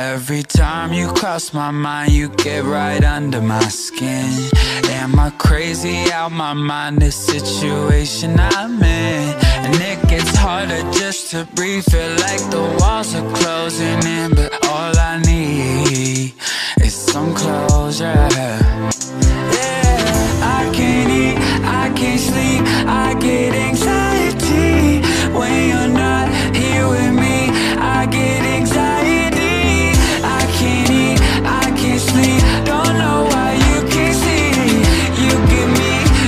Every time you cross my mind, you get right under my skin. Am I crazy out my mind, this situation I'm in? And it gets harder just to breathe, feel like the walls are closing in. But all I need is some closure. Yeah, I can't eat, I can't sleep, I get anxiety when you're not here with me. I get anxiety, I can't eat, I can't sleep, don't know why you can't see. You give me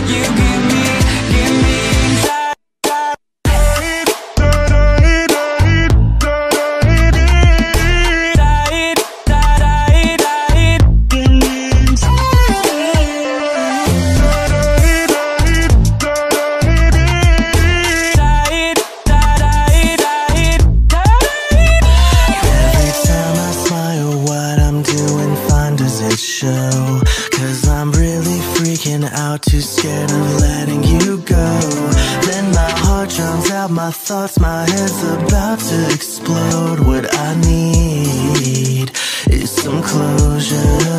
show, 'cause I'm really freaking out, too scared of letting you go. Then my heart drowns out my thoughts, my head's about to explode. What I need is some closure.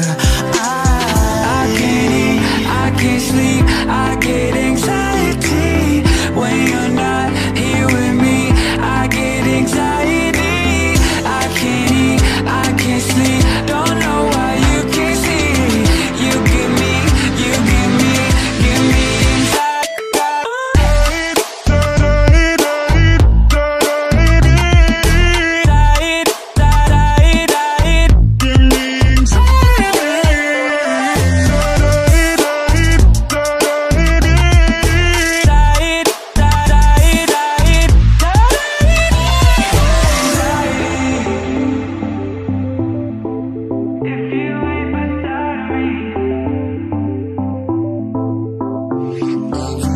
I can't eat, I can't sleep, I get anxiety when you're not here with me. I get anxiety, I can't eat, I can't sleep, don't know why. If you ain't beside me.